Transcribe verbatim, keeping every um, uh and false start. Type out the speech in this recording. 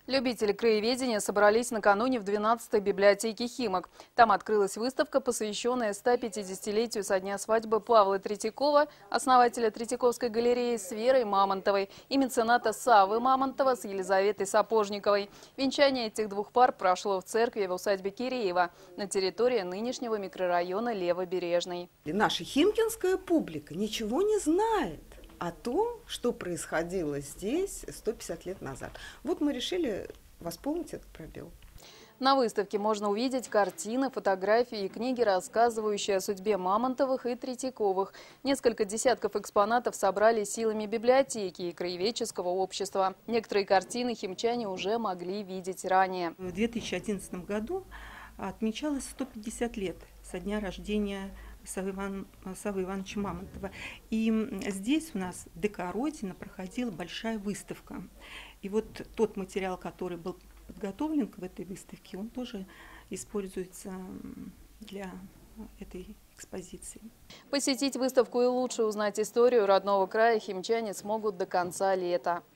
Любители краеведения собрались накануне в двенадцатой библиотеке «Химок». Там открылась выставка, посвященная ста пятидесятилетию со дня свадьбы Павла Третьякова, основателя Третьяковской галереи, с Верой Мамонтовой и мецената Саввы Мамонтова с Елизаветой Сапожниковой. Венчание этих двух пар прошло в церкви в усадьбе Киреева на территории нынешнего микрорайона Левобережный. Наша химкинская публика ничего не знает о том, что происходило здесь сто пятьдесят лет назад. Вот мы решили восполнить этот пробел. На выставке можно увидеть картины, фотографии и книги, рассказывающие о судьбе Мамонтовых и Третьяковых. Несколько десятков экспонатов собрали силами библиотеки и краеведческого общества. Некоторые картины химчане уже могли видеть ранее. В две тысячи одиннадцатом году отмечалось сто пятьдесят лет со дня рождения Саввы, Иван, Саввы Ивановича Мамонтова. И здесь у нас в ДК «Родина» проходила большая выставка. И вот тот материал, который был подготовлен к этой выставке, он тоже используется для этой экспозиции. Посетить выставку и лучше узнать историю родного края химчане смогут до конца лета.